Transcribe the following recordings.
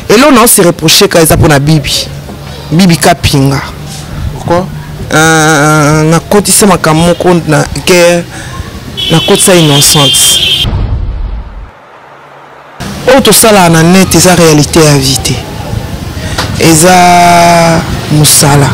Et là, on s'est reproché quand ils ont pour Bibi. Bibi Kapinga. Pourquoi? Na côté ça ma kamoko na guerre na côté ça innocente. Autre ça là na net c'est la réalité à vite. Eza musala.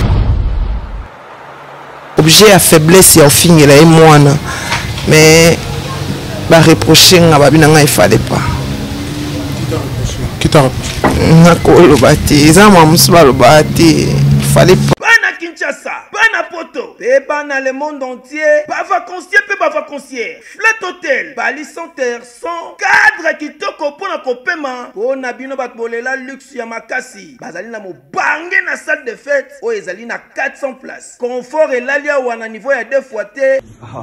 Objet à faiblesse ya ofingi la mwana. Mais ba reprocher nga babina nga il fallait pas. Qui t'a reproché? Na kolo bati, eza mamusu ba lo bati. Il fallait pas. Bana Kinshasa, Bana Poto, et Bana le monde entier, pas vacancier, pas vacancier. Flat Hotel, Bali Center, sans cadre qui toko pour la copément. Pour Nabino Batbolela, luxe Yamakasi. Bazali na mo bangé na salle de fête. Oh, ezali na 400 places. Confort et l'alia ou à niveau ya 2 fois T.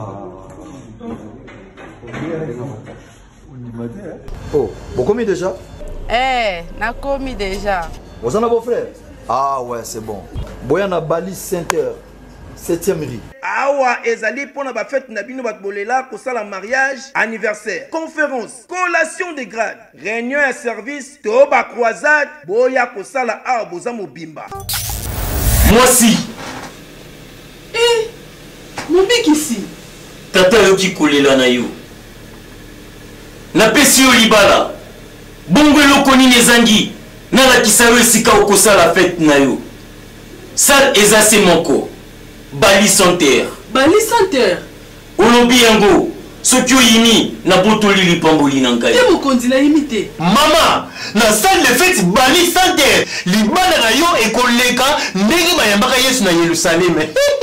Oh, vous commis déjà? Eh, n'a commis déjà. Vous en avez vos frères? Ah ouais, c'est bon. Boyana Bali Center, 7e rue. Awa ezali pour na ba fête Nabino Batbolela pour ça la mariage, anniversaire, conférence, collation de grades, réunion et service, toba croisade, boya ko sala a boza mobimba. Moi si. Eh, mon mec ici. Tata yoki kolela na yo. Na pesi yo libala. Bongo lokoni nezangi. Na la kisaro esika okosa la fête na yo. Sal eza se moko. Bali Center. Bali Center. Olobi yango. Soki oyini na botoli lipamboli na ngai. Te mokonzi na imité. Mama, na salle de fête Bali Center. Libala na yo ekoleka ndenge bayambaka Yesu na Yerusalem.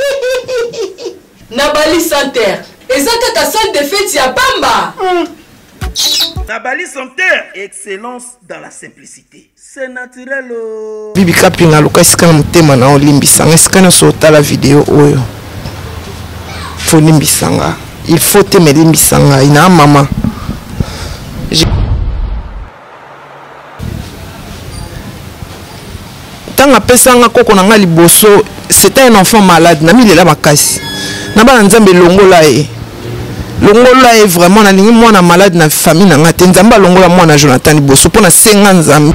Na Bali Center. Eza kaka salle de fête ya Bamba. Na Bali Center, excellence dans la simplicité. C'est naturel. Bibi Kapinga luka iskana mutema na olimbisanga iskana sota la vidéo oyo. Faut limbisanga. Il faut te me limbisanga ina mama. Tanga pesanga koko na nga liboso, c'était un enfant malade na milela makasi. Na bana nzambe longola e. Longola est vraiment na lingi mwana malade na famille na nga te nzamba longola mwana Jonathan liboso pona senga nzambe.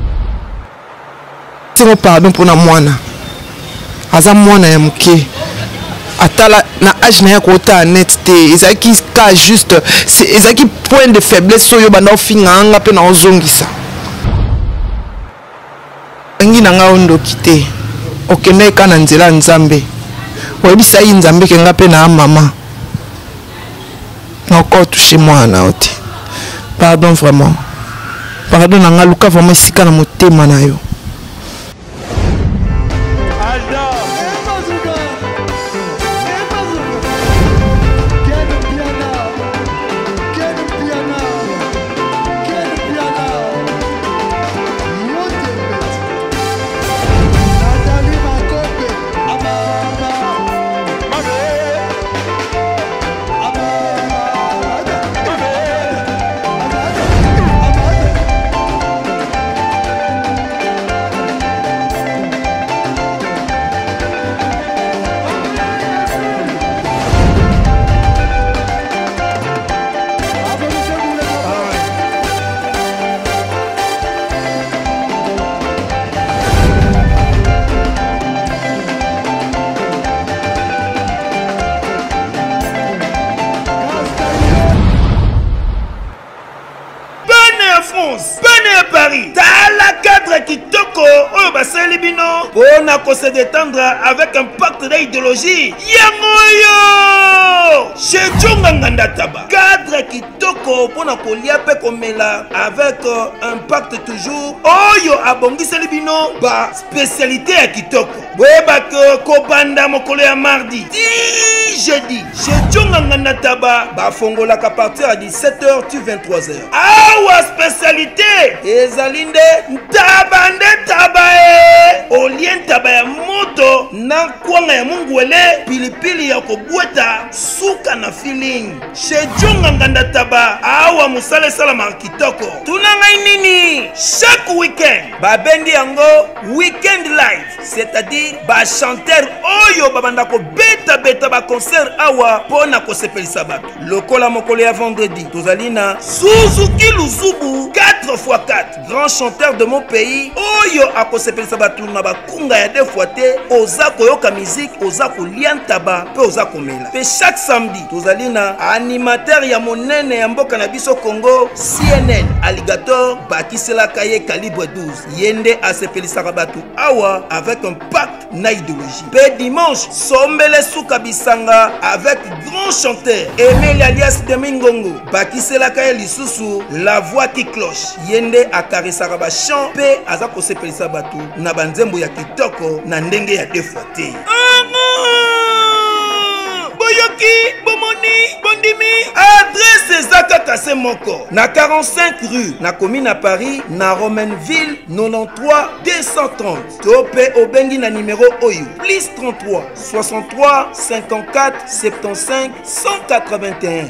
Timo pardon pour na mwana. Aza mwana ya muke. Atala na âge na ya kota net te. Ezaki ka juste ezaki point de faiblesse so yo banda ofinga anga pe na ozongisa. Ngi na nga ondo kite. Okende ka na nzela nzambe. Oyebisa yi nzambe ke nga pe na mama. Encore touché moi na oti. Pardon vraiment. Pardon na nga luka vraiment sika na motema na yo. On a se détendre avec un pacte d'idéologie. Yangoyo! Chez Djonganganda Taba. Cadre qui toko pour na kolia pe komela avec un pacte toujours. Oyo abongi selibino ba spécialité à kitoko. Weba que kobanda mokolo ya mardi. Jeudi. Chez Djonganganda Taba ba fongola qu'à partir à 17h tu 23h. Awa spécialité ezalinde tabande tabae. Olien taba ya moto na kwanga ya mungwele pilipili ya kobweta suka na feeling chez Djonganganda Taba awa musale sala markitoko tunanga nini chaque chaque week-end babengi yango weekend live, c'est-à-dire bachanteur oyo babanda kobeta baconcert awa mpona kosepelisa bato lokola mokolo ya vendredi tozali na Suzuki Luzubu 4x4 grand chanteur de mon pays oyo akosepelisa bato na bakunga ya 2 fois te oza koyoka musique oza kolia ntaba pe oza komela pe chaque samedi tozali na animateur ya monene ya mboka na biso Congo CNN Alligator bakiselaka ye calibre 12 yende asepelisaka bato awa avec un pacte na idéologie pe dimanche sombele suka bisanga avec grand chanteur Emile alias Demingongo bakiselaka ye lisusu la voix qui cloche yende akarisaka ba chant pe aza kosepelisa bato na banzembo ya kitoko na ndenge ya 2 fois te. Boyoki, Bomoni, Bondimi. Adresse Zaka Kassé Moko. Na 45 rue, na commune à Paris, na Romainville, 93 230. Topé Obengi na numéro Oyo. Plus 33 63 54 75 181.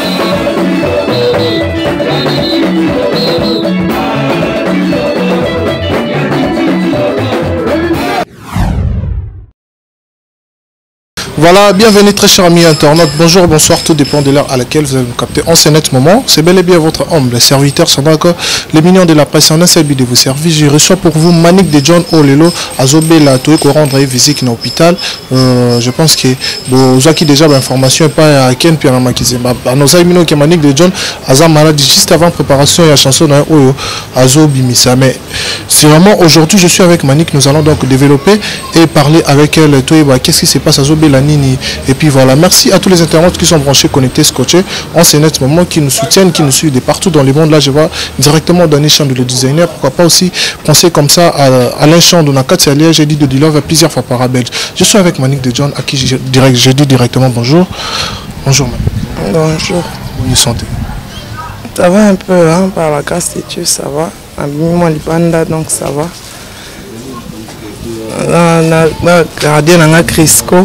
Voilà, bienvenue très chers amis internautes, bonjour, bonsoir, tout dépend de l'heure à laquelle vous allez nous capter en ce net moment. C'est bel et bien votre humble serviteur, Sandra, les millions de la presse en un seul but de vous servir. Je reçois pour vous Manik de John Olelo, Azobé la Toé, qu'on rendre visite dans l'hôpital. Je pense que vous avez déjà l'information, pas à Ken, puis à Makizé. Nos amis qui Manik de John, Azam maladie juste avant préparation, il y a chanson dans Oyo, Azobi Missa. Mais c'est vraiment aujourd'hui, je suis avec Manik, nous allons donc développer et parler avec elle. Qu'est-ce qui se passe à Azobé la et puis voilà, merci à tous les internautes qui sont branchés, connectés, scotchés en ce net moment, qui nous soutiennent, qui nous suivent de partout dans le monde. Là, je vois directement Danny Chandou, le designer. Pourquoi pas aussi penser comme ça à Alain Chandou, j'ai dit de Dilove plusieurs fois par Belge. Je suis avec Manik de John, à qui j'ai dit directement bonjour. Bonjour, Manik. Bonjour. Bonne santé. Ça va un peu, hein, par la casse de Dieu, ça va. Abîme-moi les pandas, donc ça va. Gardien dans la Crisco.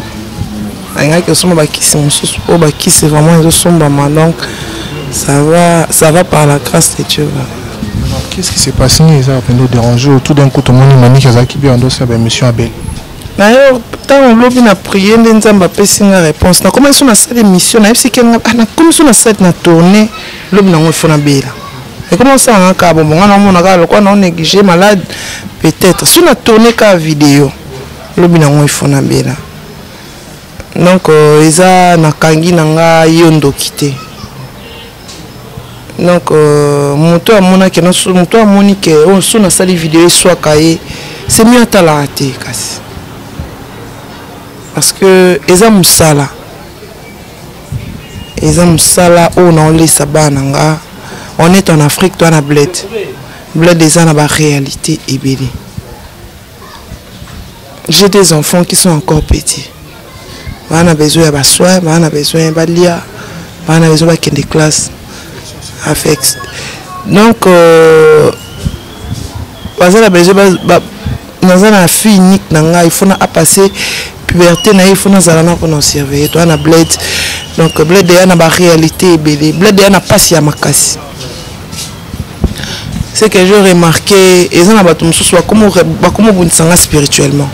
C'est vraiment donc ça va par la grâce de Dieu. Qu'est-ce qui s'est passé? Ils ont nous déranger tout d'un coup tout le monde m'a dit qu'ils ont bien dossier avec monsieur Abel. D'ailleurs, quand on l'a prié, on a fait une réponse. On a commencé à faire des missions, on a commencé à faire une tournée, l'homme n'a pas fait une belle. Et comment ça on a négligé malade peut-être. Si on a tourné qu'à vidéo, l'homme n'a pas fait une belle. Donc ils ont nakangi nanga yondo quitté. Donc moto amona ke moto amoni ke on so na sali vidéo soit kaé c'est mieux à la rater kasi. Parce que ils ont musala. Ils ont musala on a laissé bananga. On est en Afrique, toi na bled. Bled des ans na réalité et belle. J'ai des enfants qui sont encore petits. On a besoin de soins, on a besoin de lire, on a besoin de des classes. Donc, on a besoin de fille unique, il faut passer puberté, il faut nous surveiller. On a bled, donc bled est une réalité, bled est une passe à ma casse. C'est que j'ai remarqué, ils ont comment vous nous spirituellement.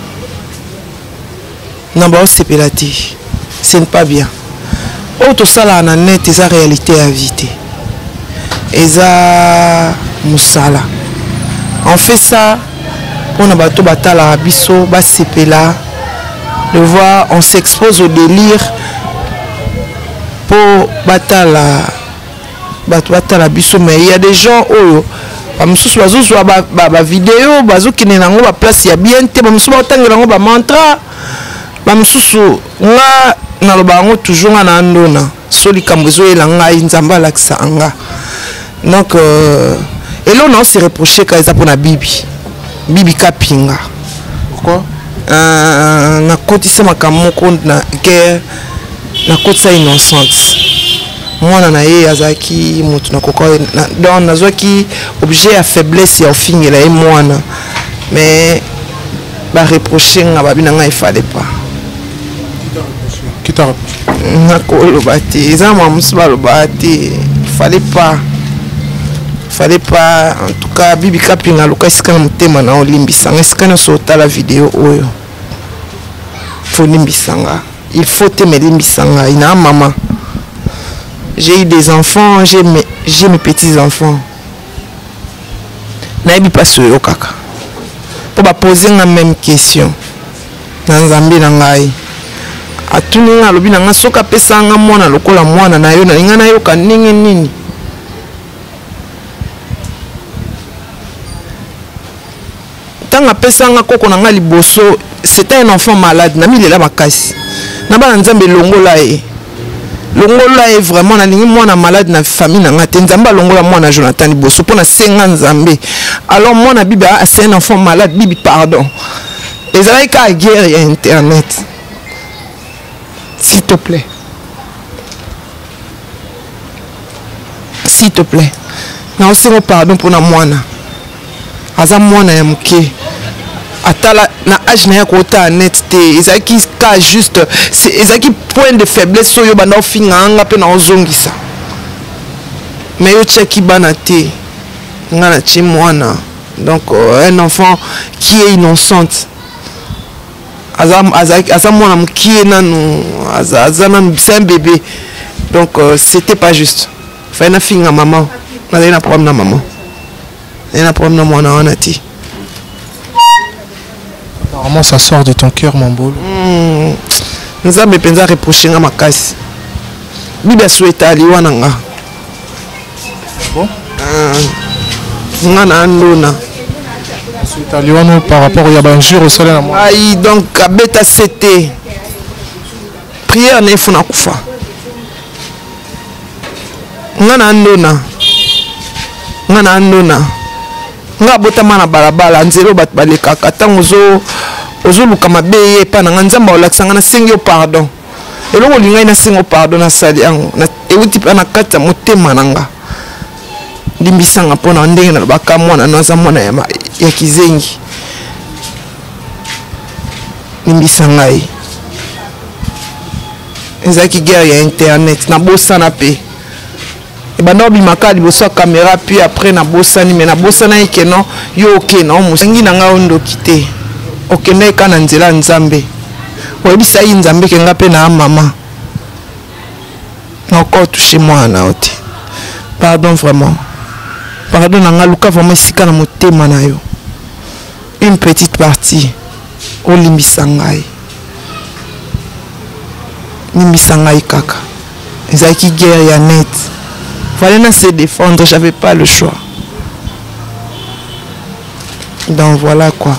Non, ce n'est pas bien. Tout ça là, net, c'est la réalité à éviter. Et ça, moussala. On fait ça pour nous battre la biso, là. De voir, on s'expose au délire pour battre la biso. Mais il y a des gens où vidéo, qui n'est pas place, il y a bien, mantra. Bamsusu nga na lobango toujours na andona soli kambezo elanga inzamba laksa anga donc et là on s'est reproché quand ça pour na bibi kapinga pourquoi na kotisa makamoko na guerre na kotisa innocente mwana na ye azaki mutu na koko donc nazwaki objet à faiblesse ya ofingela e mwana mais ba reprocher nga babinanga il fallait pas. Qui t'a reproché? Il fallait pas. fallait pas en tout cas bibi kapinga luka esika na motema na olimbisanga esika nyonso otala video oyo faut limbisanga il faut t'aimer limbisanga ina maman j'ai eu des enfants j'ai mes petits enfants nayebi pas soyo kaka po ba poser la même question na nzambe na ngai atuni nga lobi na nga soka pesa nga mwana lokola mwana na yo na linga na yo ka ndenge nini tanga pesa nga koko na nga liboso c'était un enfant malade na milela makasi na bana nzambe longola e vraiment na lingi mwana malade na famille na nga te nzambe longola mwana Jonathan liboso pona senga nzambe alors mwana bibi c'est un enfant malade bibi pardon les amis ka guerre et internet s'il te plaît na aussi pardon pour na mwana aza mwana ya muke atala na âge na ya kota net te ezaki ka juste ezaki point de faiblesse oyo banda ofinga anga pe na ozongisa mais yo cheki bana te ngana chi mwana donc un enfant qui est innocente aza mwana mukie nanu aza nanu c'est un bébé donc c'était pas juste fallait na finga maman na problème na maman na problème na mwana wana ti. Apparemment ça sort de ton cœur mon bolo. Nous avons pensé reprocher à ma casse. Bibi souhaite aller wana nga. Bon? Ngana andona. Souhaite aller wana par rapport au yabanjir au salaire à moi. Aïe donc abeta c'était prière ne funa kufa. Ngana andona. Nga botama na balabala nzelo bat balekaka tango ozoluka mabe ye pa na nzamba olakisanga na sengi pardon eloko lingai na sengo pardon na sali yango na ewuti pa na kata motema nanga limbisanga pona ndenge na baka mwana naza mwana ya kizengi limbisanga yi ezaki guerre ya internet na bosana pe banda obimaka liboso ya caméra puis après na bosani mais na bosana eke non yo ok na omusengi na nga ondoki te okende eka na nzela ya nzambe oyebisa ye nzambe kenga mpe na mama encore touché mwana o te pardon vraiment pardon na nga luka vraiment esika na motema na yo une petite partie olimbisa ngai limbisa ngai kaka ezalaki guerre ya net fallait se défendre, j'avais pas le choix. Donc voilà quoi.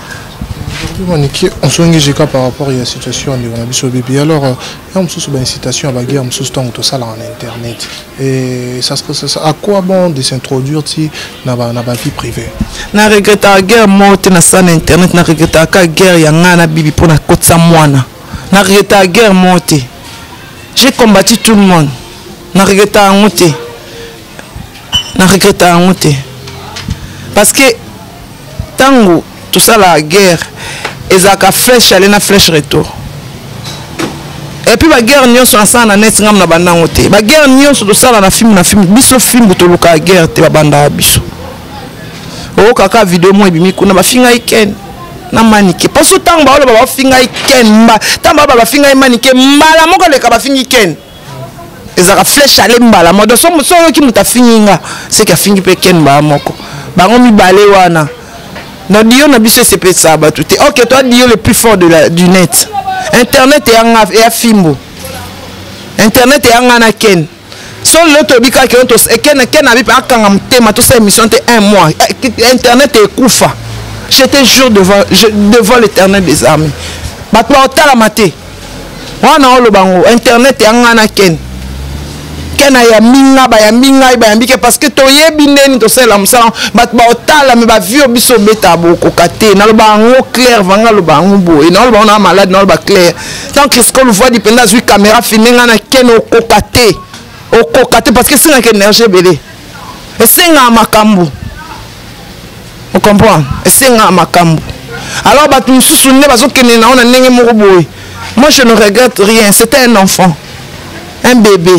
On se engage par rapport à la situation de la bébé. Alors, il y a une citation à baguer, tout ça en internet. Et ça à quoi bon de s'introduire dans la vie privée? Na regretta la guerre morte na ça internet, na regretta la guerre yanga na bibi pour na côte sa moine. Na regretta la guerre morte. J'ai combattu tout le monde. Na regretta la monte. Na regrette à honte parce que tango tout ça la guerre ezaka flèche aller na flèche retour et puis la guerre nyonso na sana net ngam na banda ngote ba guerre nyonso to sala na film biso film to luka guerre te banda biso o kaka vidéo mo ebimi kuna ba finga iken na manike parce que tango ba ba finga iken mba tango ba finga manike mbala moko le ka ba finga iken ezaka flèche ale mbala modo so ki muta finginga c'est ka fingi pe ken ba moko bango mibale wana na dio na biso c'est pe ça ba tout OK toi dio le plus fort du net internet et fimbo internet et anga ken so l'autre bika ke onto ken abi pa kanga mtema to sa émission te un mois internet est kufa j'étais jour devant l'Éternel des armées ba to otala maté wana olo bango internet et anga ken kena ya minga ba yambike parce que to yebi neni to sala musala bat ba otala me ba vio biso beta boko kate na lo ba ngo clair vanga lo ba ngo bo et na lo ba na malade na lo ba clair tant que ce qu'on voit dépendant sur caméra filmer na keno kokate parce que c'est une énergie belé et c'est un makambo on comprend et c'est un makambo alors ba tu sousouné ba zo kene na on ndenge moko boy moi je ne regrette rien c'était un enfant un bébé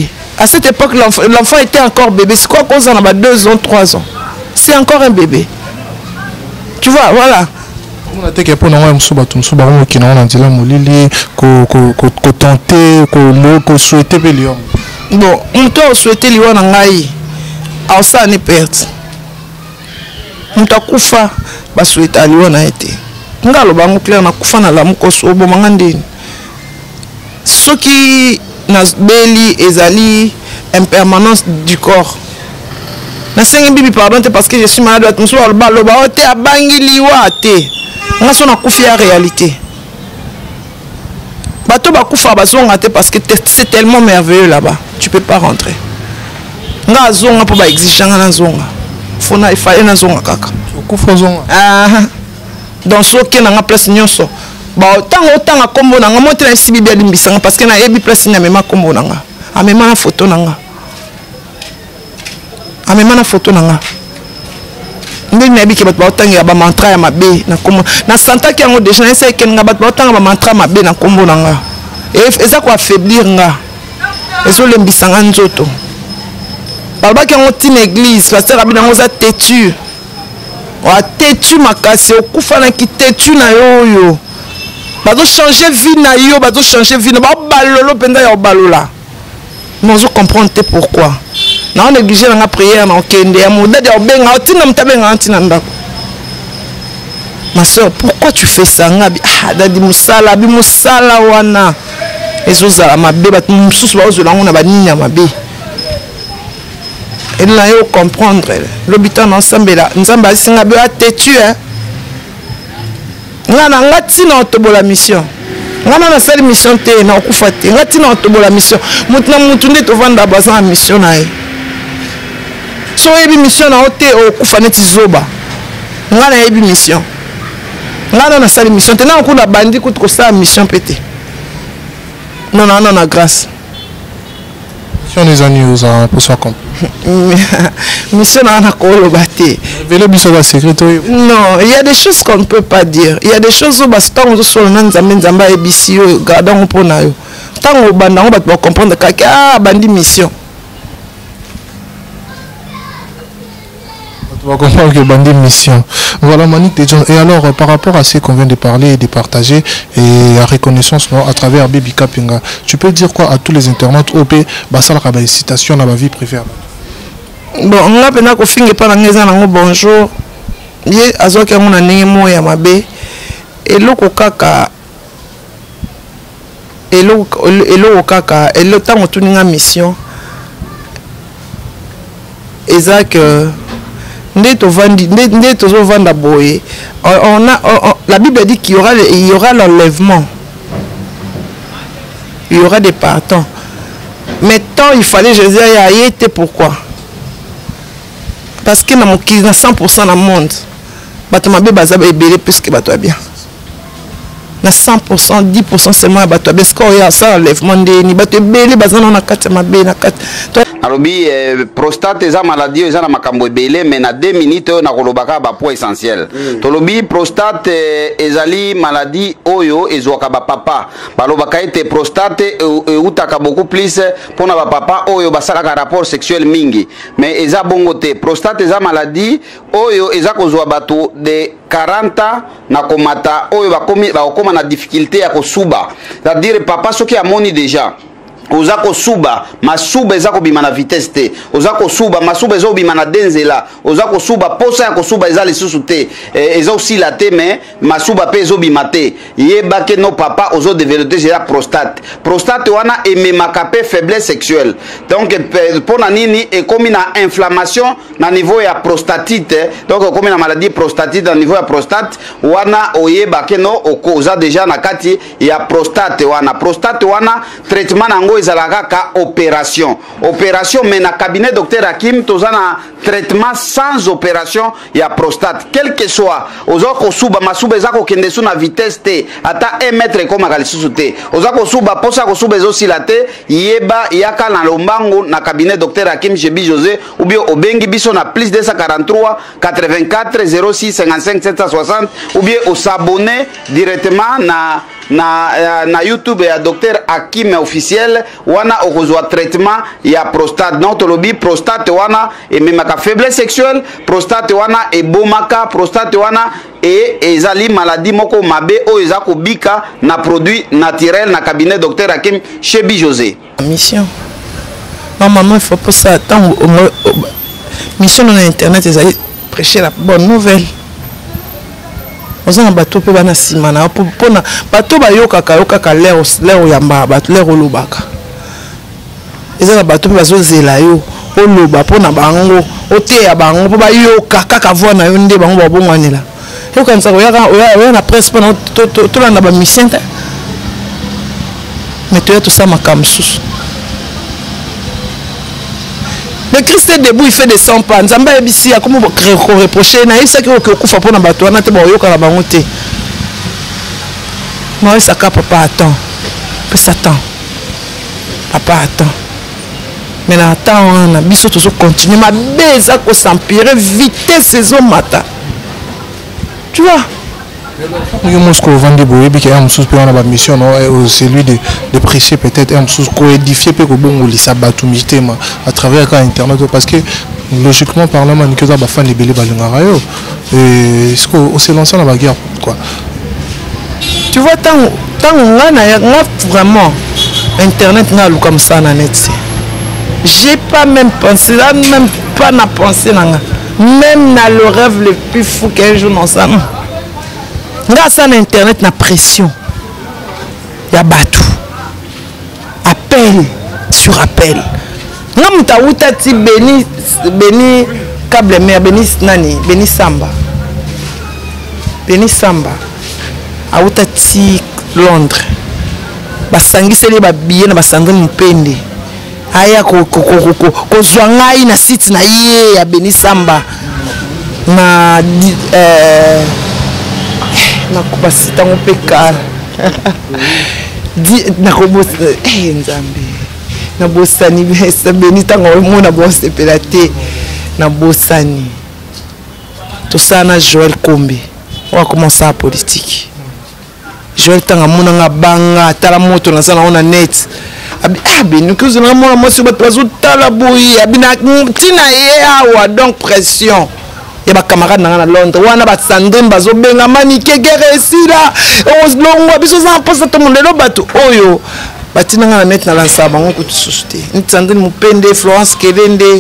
À cette époque, l'enfant était encore bébé. C'est quoi qu'on en a 2 ans, 3 ans? C'est encore un bébé. Tu vois, voilà. On a dit que pour nous, on qui n'ont dit là, qu'on tentait, qu'on souhaitait Bélion. Bon, on t'a souhaité Lion en Aïe. Alors ça, on est perte. On t'a koufa, bah souhaité à Lion a été. On a le banc clair, on a koufa na la moukoso, au bon mangandine. Ceux qui n'ont béli, ezali, impermanence du corps. Na sengi bibi pardon parce que je suis malade à tout le balo ba ote abangi liwa te. On a son akufi en réalité. Bato ba kufa ba zonga te parce que c'est tellement merveilleux là-bas. Tu peux pas rentrer. Nga zonga pour ba exiger nga zonga. Fona il fallait na zonga kaka. Kufa zonga. Ah. Dans ce qui na nga place nyonso. Ba autant a kombo na nga monter na sibi bia limbisanga parce que na yebi place na mema kombo na nga. A mema na photo na nga. A mema na photo na nga. Ndé nabi ke bato batangi ya ba mantra ya mabe na kombo. Na santa ki yango déjà na essaye ke nga bato batanga ba mantra mabe na kombo na nga. Et eza ko affaiblir nga. Ezo lembisanga nzoto. Balba ki yango tin église, pasteur abi nango za têtu. Wa têtu makasi okufa na ki têtu na yoyo. Bazo changer vie na yo, bazo changer vie na ba balolo penda ya balola. Nous comprendre pourquoi. Na on négligé na prière na okende ya modade ya benga otina mtabenga antina ndako. Ma soeur, pourquoi tu fais ça ngabi? Ah dadi musala bi musala wana. Ezozala mabe bat mususu ba ozola ngona ba nini ya mabe. Et là yo comprendre l'habitant ensemble là nzamba singa be atetu hein. Ngana ngati na otobola mission. Ngana na sali mission te na okufa te. Ngati na otobola mission. Mutu na mutu nde to vanda baza mission na ye. So yebi mission na ote okufa neti zoba. Ngana yebi mission. Ngana na sali mission te na okuna bandi kutu ko sa mission pété. Non non non na grâce. Mission des agneaux à pour ça comme. Mission na kolo baté. Vele biso ba secrétaire. Non, il y a des choses qu'on ne peut pas dire. Il y a des choses où bastant on so na nzambe nzamba ebisi yo gardons pour na yo. Tant au banda on va comprendre que ah bandi mission. On va comprendre que bandi mission. Voilà Manick de John. Et alors par rapport à ce qu'on vient de parler et de partager et à reconnaissance non, à travers Baby Kapinga, tu peux dire quoi à tous les internautes OP basala ka ba citation na ba vie privée? Bon, on a pena ko finge pa na ngeza nango bonjour. Ye azoka ngona ndenge moya mabe. Eloko kaka eloko kaka elo tango tuninga mission. Ezak ndé to vandi ndé to zo vanda boye. La Bible dit qu'il y aura l'enlèvement. Il y aura des partants. Mais tant il fallait Jésus y était pourquoi? Parce que dans 100% dans le monde, bato mabe bazaba ebele plus que bato bien. Na 100%, 10% seulement bato bien. Parce qu'il y a ça enlèvement ni bato ebele bazana na kati mabe na kati. Alobi prostate eza maladie eza na makambo ebele mais na 2 minutes na kolobaka ba point essentiel. Tolobi prostate ezali maladie oyo ezwaka ba papa. Balobaka ete prostate utaka beaucoup plus pona ba papa oyo basalaka rapport sexuel mingi. Mais eza bongo te. Prostate eza maladie oyo eza kozwa bato de 40 na komata oyo bakoma na difficulté ya kosuba. C'est-à-dire papa soki amoni déjà oza kosuba masuba eza kobima na vitesse te oza kosuba masuba eza kobima na denzela oza kosuba posa ya kosuba eza lisusu te eza osila te mais masuba pe ezobima te yebake no papa ozo développer déjà prostate wana ememaka pe faiblesse sexuelle donc pona nini ekomi na inflammation na niveau ya prostatite donc ekomi na maladie prostatite na niveau ya prostate wana oyebake no oza déjà na kati ya prostate wana traitement nango ezalaka ka opération mais na cabinet docteur Hakim tozana traitement sans opération ya prostate quel que soit ozako suba masuba ezako kende su na vitesse te ata 1 mètre comme lisusu te ozako suba posa ko suba ezosila te yeba yaka na lombango na cabinet docteur Hakim Jebi José ou bien obengi biso na plus 243 84 06 55 760 ou bien au s'abonner directement na YouTube ya docteur Hakim officiel wana okozwa traitement ya prostate non tolobi prostate wana ememaka faiblesse sexuelle prostate wana ebomaka prostate wana ezali maladie moko mabe o eza kobika na produit naturel na cabinet docteur Hakim chez Bi José mission normalement il faut pas ça tant mission dans internet ezali prêcher la bonne nouvelle. Oza na bato pe bana simana pona bato bayokaka lero yamba bato lero lobaka. Eza na bato pe bazozela yo oloba pona bango oteya bango po bayoka kaka voix na yo nde bango babongwanela. Yo kanisa oya na presse pona tolanda ba mission ta. Mais tu as tout ça makambo susu. Le Christ est debout, il fait des 100 pas. Nzamba ebisi ya comment reprocher na isa ki okufa pona bato wana te ba yoka na bango te. Moi ça ka papa attend. Pe Satan. Papa attend. Mais na attend na biso to continuer ma beza ko s'empirer vitesse saison mata. Tu vois? Il Moscou vendre boyebi qui a un sous pour la mission c'est lui de prêcher peut-être un sous coédifier peut que bon li sabatu mitema à travers internet parce que logiquement parlant man que ça ba fan libélé balingara yo et ce qu'on s'est lancé dans la guerre quoi. Tu vois tant on a vraiment internet na lu comme ça na net. J'ai pas même pensé là même pas na pensé nanga même na le rêve le plus fou qu'un jour dans ça. Grâce à l'internet, na pression. Il y a batou. Appel sur appel. Nous avons dit Béni câble mère, Béni Samba. Béni Samba. Autati Londres. Basangi seli ba billet na basandre mpende. Aya ko zwangai na site na ye ya Béni Samba. Na nakubasita ngopekala di nakobosa nzambe nabosani besa beni tango mona bosse pelate nabosani tout ça na Joël Kombe on va commencer la politique Joël tanga mona nga banga tala moto na sana on net beni que na mona mo sur bato tala boyi abina tina ye awa donc pression. Il y a des camarades dans Londres, il y a des sandrines, il y a des maniqués, il y a des sila, il y a des gens qui ont des bateaux. Oyo, bati na net na lansa bango ko tsuste. Ni sandrine mupende Florence Kelende.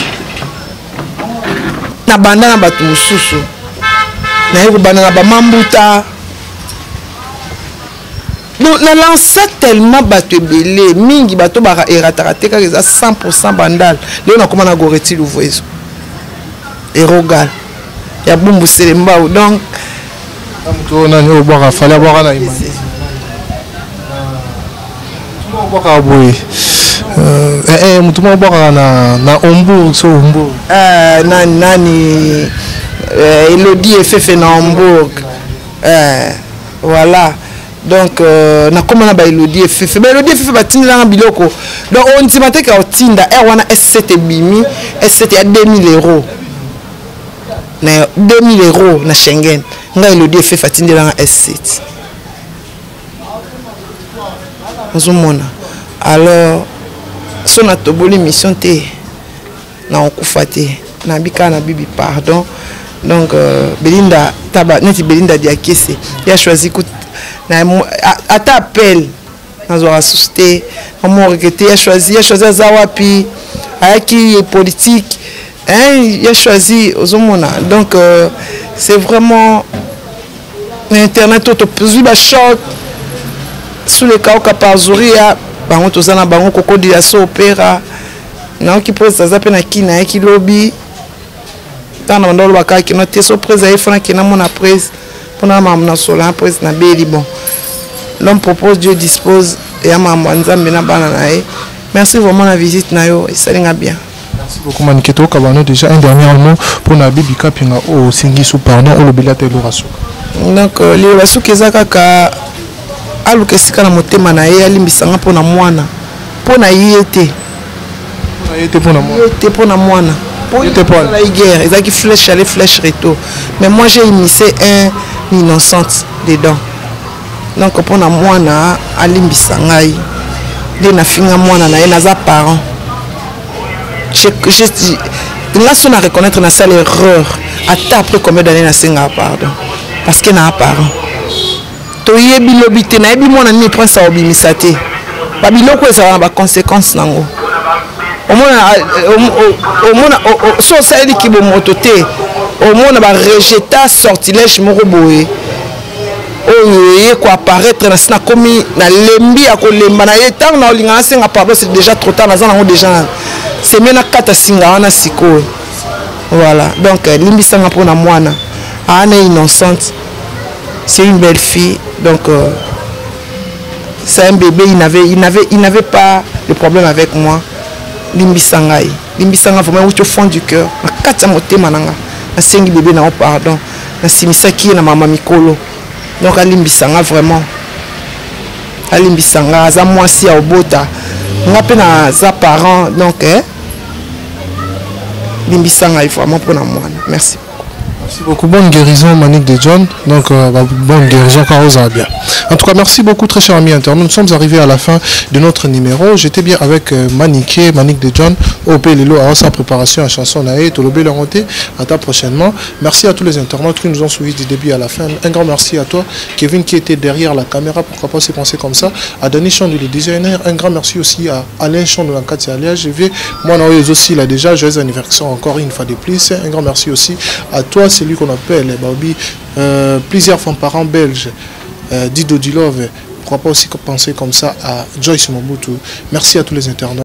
Na banda na batu mususu. Na yeko banda na ba mambuta. Donc na lansa tellement batu belé, mingi bato ba eratarate ka za 100% bandal. Leo na koma na goreti louvoiso. Erogal. Il y a Bumbu Selemba donc on a eu boire fallait boire na imani. Boire boy. Mutuma boire na Ombourg so Ombourg. Nani Elodie Fefe na Ombourg. Voilà. Donc na comment na ba Elodie Fefe. Ba Elodie Fefe batinda na biloko. Donc on timate ka otinda wana S7 bimi, S7 à 2000 €. Na 2000 € na Schengen nga Elodie fait fatinde la S7 ozomona alors son atoboli mission te na okufate na bika na bibi pardon donc Belinda taba neti Belinda diakese ya choisi na ata appel na zo assisté on requêté ya choisi zawapi ayaki politique. Il a choisi aux hommes. Donc c'est vraiment internet auto plus choc sous les cas par Zuria bango tozana bango koko dia so opéra na qui pose ça pena kina qui lobby dans ndolo baka qui note so presa ifana qui na mona presse pour na mamna sola presse na beli bon l'homme propose Dieu dispose et à maman nzambe na bana nae. Merci vraiment la visite na yo et ça linga bien. Merci beaucoup Maniketo Kabano. Déjà un dernier mot pour na bibi kapinga au singi sous pardon au lobilate loraso. Donc les raso kezaka aluka sika na motema na ye alimbisanga pona mwana pona yete pona mwana pour la guerre ils a qui flèche aller flèche retour mais moi j'ai immiscé une innocente dedans donc mpona mwana alimbisa ngai nde nafinga mwana na ye naza parent nga so na reconnaître na sala erreur ata après combien d'années nasenga pardon parce que na parent toyebi lobi te nayebi mwana nini prince aobimisa te babiloko ezala na baconséquence nango omona so osaleliki bomoto te omona barejeta sortilège moko boye oyo eye koapparaître na sina komi na lembi ya kolemba na ye ntango na olinga nasenga pardon c'est déjà trop tard naza nango déjà seme nakata singa wana sikoyo voilà donc limbisanga mpona mwana aana innocente c'est une belle fille donc c'est un bébé il n'avait pas de problème avec moi limbisanga vraiment au fond du cœur nakati ya motema nanga nasengi bébé nango pardon nasimisaki ye na mama mikolo donc alimbisanga vraiment alimbisanga aza mwasi ya obota nga mpe naza parent donc limbisanga vraiment mpona mwana merci. Merci beaucoup. Bonne guérison, Manick de John. Donc, bonne guérison, Caro bien. En tout cas, merci beaucoup, très chers amis internautes. Nous sommes arrivés à la fin de notre numéro. J'étais bien avec Manick de John, au Lelo, à sa préparation à chanson Naé, Tolobé Laronté. À ta prochainement. Merci à tous les internautes qui nous ont suivis du début à la fin. Un grand merci à toi, Kevin, qui était derrière la caméra. Pourquoi pas se penser comme ça. À Danny Chand, le designer. Un grand merci aussi à Alain Chand de l'Ancati Alia. Je vais, moi, Naoé aussi, là déjà. Joyeux anniversaire encore une fois de plus. Un grand merci aussi à toi, celui qu'on appelle plusieurs femmes par an belges, Dido Dilove. Pourquoi pas aussi penser comme ça à Joyce Mobutu. Merci à tous les internautes.